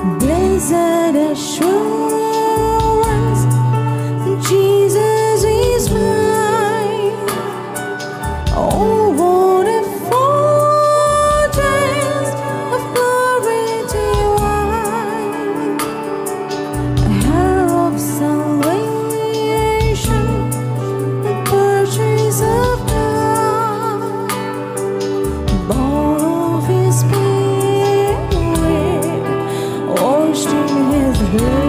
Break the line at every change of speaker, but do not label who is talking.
Blessed assurance, Jesus is mine. Oh, what a foretaste of glory divine, heir of salvation, the purchase of God, born of His Spirit, washed in His blood.